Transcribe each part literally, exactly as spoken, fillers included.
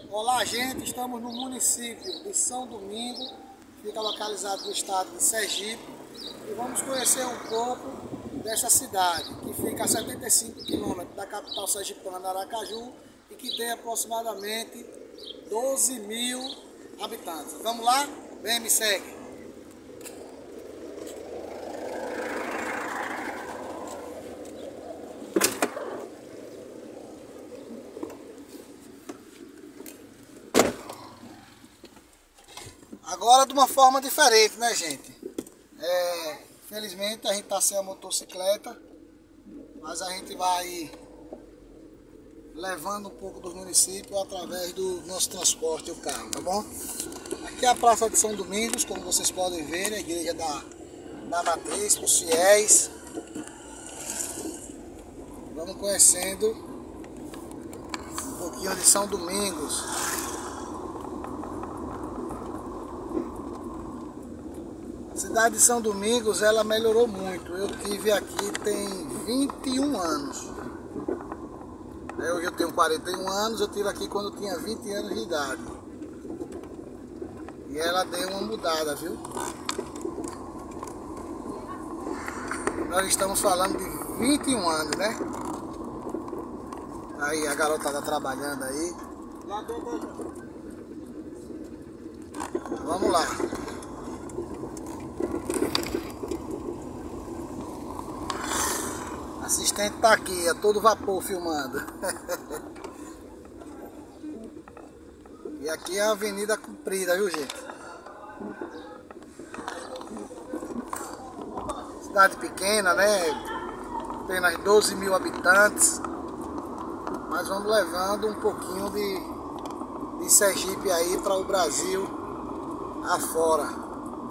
Olá, gente, estamos no município de São Domingos, fica localizado no estado de Sergipe, e vamos conhecer um pouco dessa cidade, que fica a setenta e cinco quilômetros da capital sergipana, Aracaju, e que tem aproximadamente doze mil habitantes. Vamos lá? Vem, me segue. Agora de uma forma diferente, né, gente? É, felizmente a gente tá sem a motocicleta, mas a gente vai levando um pouco dos municípios através do nosso transporte, o carro, tá bom? Aqui é a Praça de São Domingos, como vocês podem ver, a igreja da, da Matriz, os fiéis. Vamos conhecendo um pouquinho de São Domingos. A cidade de São Domingos, ela melhorou muito. Eu tive aqui tem vinte e um anos. Hoje eu tenho quarenta e um anos, eu tive aqui quando eu tinha vinte anos de idade. E ela deu uma mudada, viu? Nós estamos falando de vinte e um anos, né? Aí a garotada trabalhando aí. Vamos lá. O assistente tá aqui, a todo vapor filmando. E aqui é a avenida comprida, viu, gente? Cidade pequena, né? Apenas doze mil habitantes. Mas vamos levando um pouquinho de, de Sergipe aí para o Brasil afora.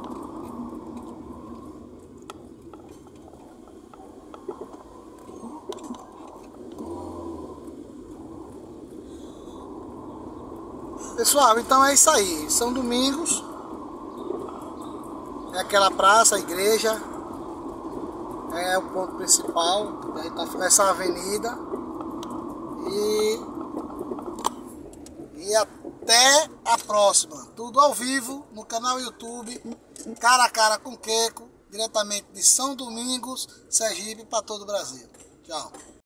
Pessoal, então é isso aí. São Domingos é aquela praça, a igreja, é o ponto principal. A gente está nessa avenida e, e até a próxima. Tudo ao vivo no canal YouTube Cara a Cara com Queco, diretamente de São Domingos, Sergipe, para todo o Brasil. Tchau.